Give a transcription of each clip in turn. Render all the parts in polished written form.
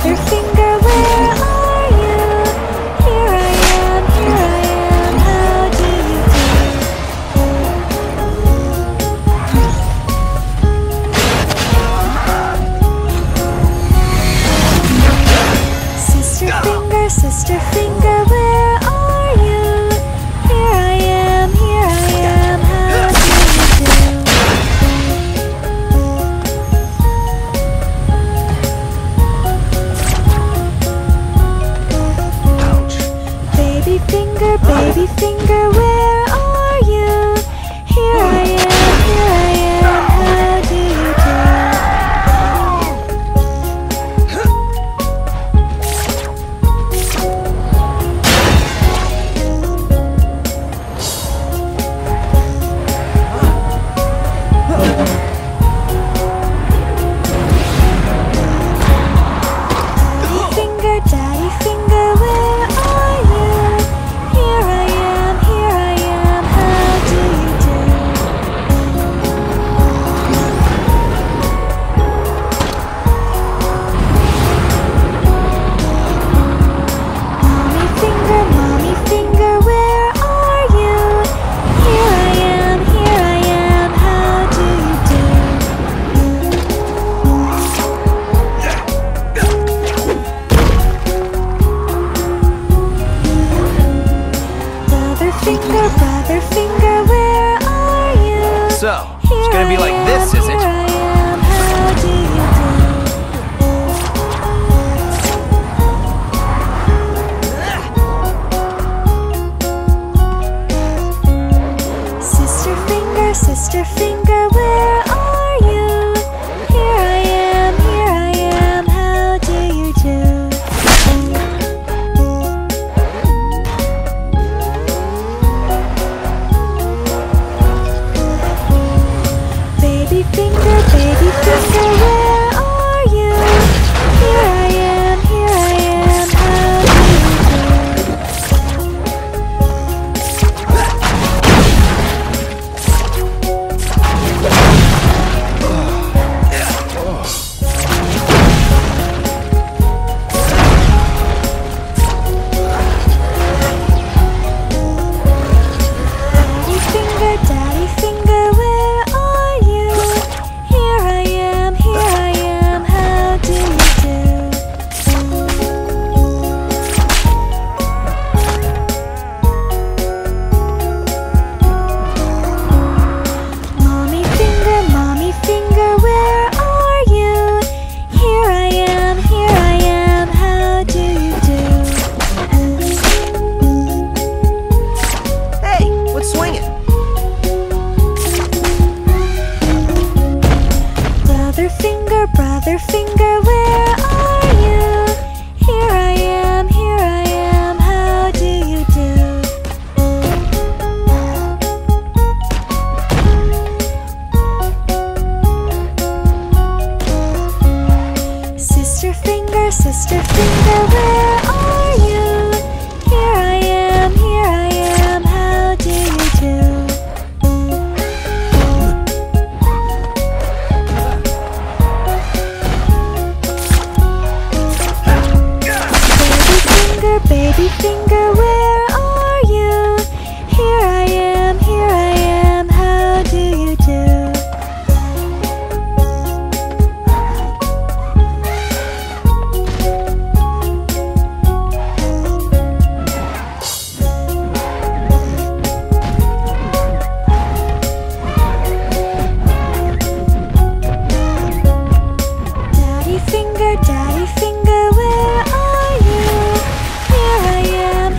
Brother finger, where are you? Here I am, how do you do? Sister finger, where are you? Here I am, how do you do? Ouch. Baby finger, where are you? Here I am, how do you do? Daddy finger, where are you? Here I am, how do you do? Mommy finger, where are you? Here I am, how do you do? Brother finger, where are you? So, it's gonna be like this, is it? Here I am, how do you do? Sister finger, where are you? Here I am, how do you do? Baby finger, where are you? Here I am, how do you do? Daddy finger, where are you? Here I am, how do you do? Mommy finger, where are you? Here I am, how do you do? Hey, what's swinging? Brother finger, where are you? Here I am, how do you do? Sister finger, where are you? Here I am, how do you do? Baby finger, where are you? Here I am, how do you do? Daddy finger, where are you? Here I am,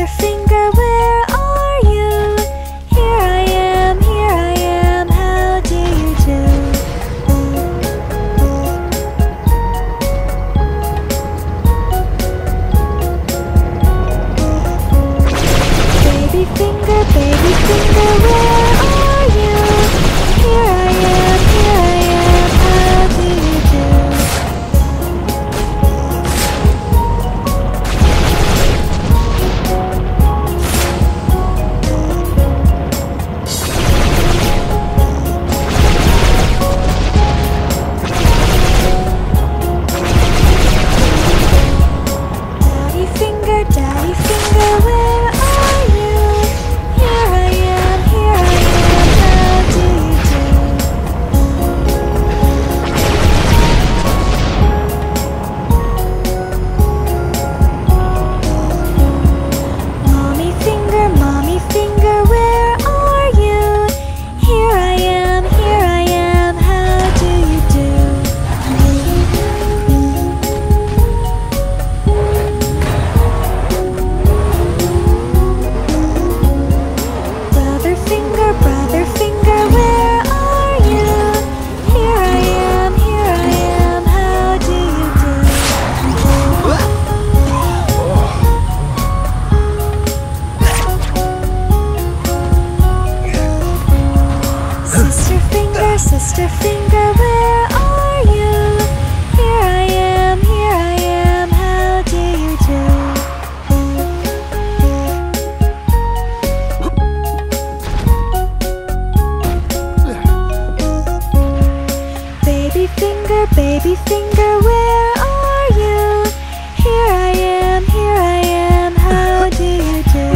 finger, where are you? Here I am, how do you do? Baby finger, where are you? Here I am, how do you do? Daddy finger, where are you? Here I am, how do you do? Mommy finger, where are you? Here I am, how do you do? Brother finger, where are you? Here I am, how do you do? Sister finger, where are you? Here I am, how do you do? Baby finger, where are you? Here I am, how do you do?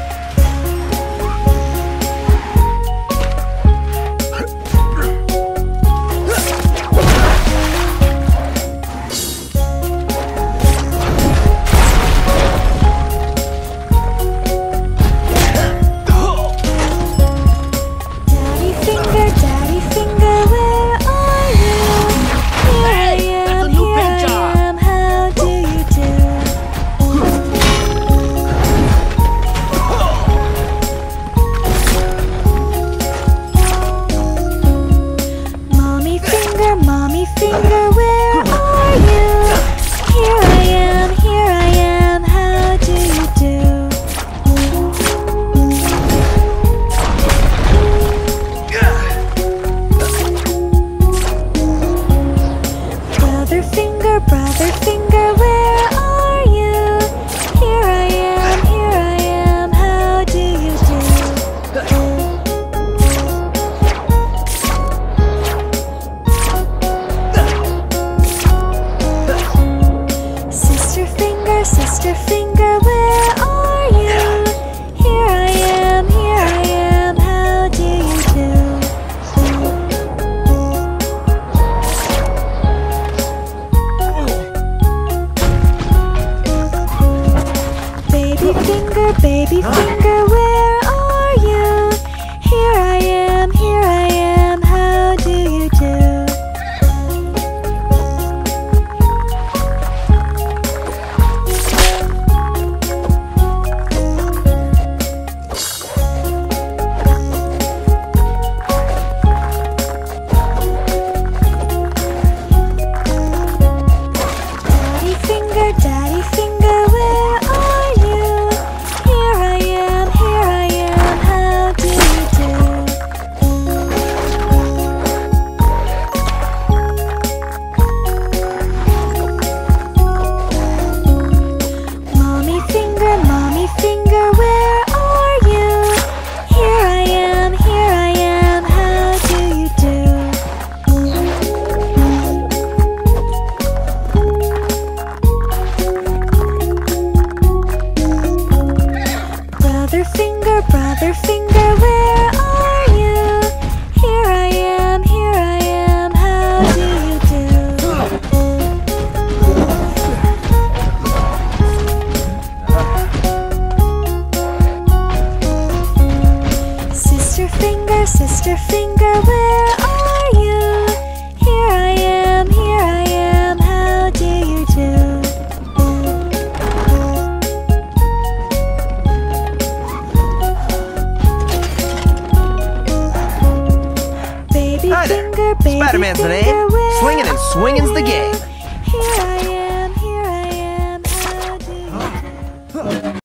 Daddy finger, where are you? Here I am, how do you do? Mommy finger, where are you? Here I am, how do you do? Brother finger, where are you? Here I am, how do you do? Sister finger, where are you? Here I am, how do you do? Baby finger, where are you? Here I am, how do you do? Daddy finger, where are you? Here I am, Swinging's the game.